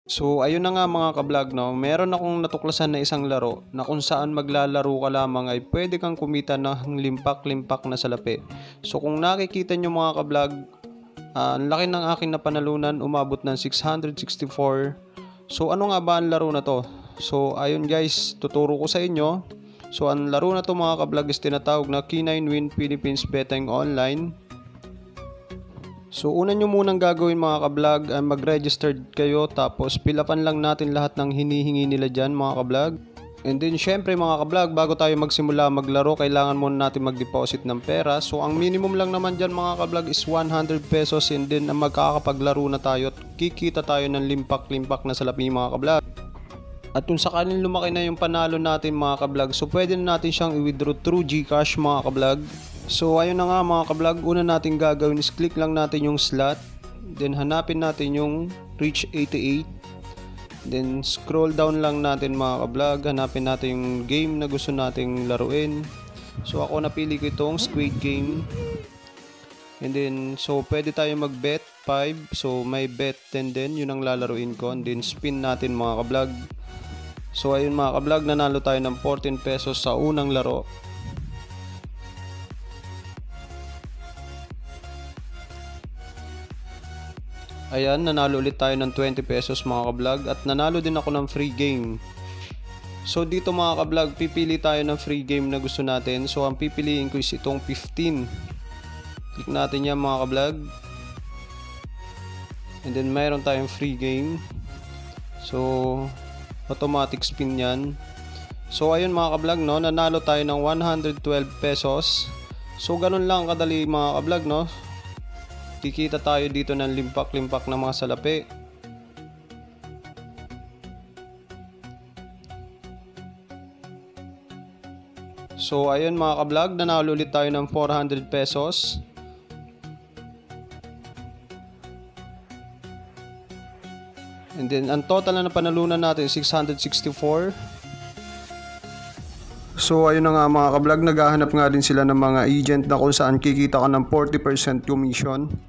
So ayun na nga mga ka-vlog, no, meron akong natuklasan na isang laro na kung saan maglalaro ka lamang ay pwede kang kumita ng limpak-limpak na salapi. So kung nakikita nyo mga ka-vlog, ang laki ng aking napanalunan, umabot ng 664. So ano nga ba ang laro na to? So ayun guys, tuturo ko sa inyo. So ang laro na to mga ka-vlog is tinatawag na K9 Win Philippines Betting Online. So una nyo munang gagawin mga ka-vlog ay mag-registered kayo, tapos pilapan lang natin lahat ng hinihingi nila dyan mga ka-vlog. And then syempre mga ka-vlog, bago tayo magsimula maglaro, kailangan muna natin mag-deposit ng pera. So ang minimum lang naman dyan mga ka-vlog is 100 pesos, and then magkakapaglaro na tayo at kikita tayo ng limpak-limpak na salapi mga ka-vlog. At kung sakaling lumaki na yung panalo natin mga ka-vlog, so pwede na natin siyang i-withdraw through GCash mga ka-vlog. So ayun na nga mga ka-vlog, una natin gagawin is click lang natin yung slot, then hanapin natin yung reach 88, then scroll down lang natin mga ka-vlog, hanapin natin yung game na gusto nating laruin. So ako napili ko itong Squid Game, and then so pwede tayo mag bet 5, so may bet 10 din, yun ang lalaruin ko, and then spin natin mga ka-vlog. So ayun mga ka-vlog, nanalo tayo ng 14 pesos sa unang laro. Ayan, nanalo ulit tayo ng 20 pesos mga ka-vlog, at nanalo din ako ng free game. So dito mga ka-vlog, pipili tayo ng free game na gusto natin. So ang pipiliin ko is itong 15. Click natin yan mga ka-vlog. And then mayroon tayong free game. So automatic spin yan. So ayun mga ka-vlog, no, nanalo tayo ng 112 pesos. So ganun lang kadali mga ka-vlog, no. Kikita tayo dito ng limpak-limpak na mga salapi. So ayun mga ka-vlog, nanalo ulit tayo ng 400 pesos. And then ang total na panalunan natin is 664. So ayun na nga mga ka-vlog, naghahanap nga din sila ng mga agent na kung saan kikita ka ng 40% commission.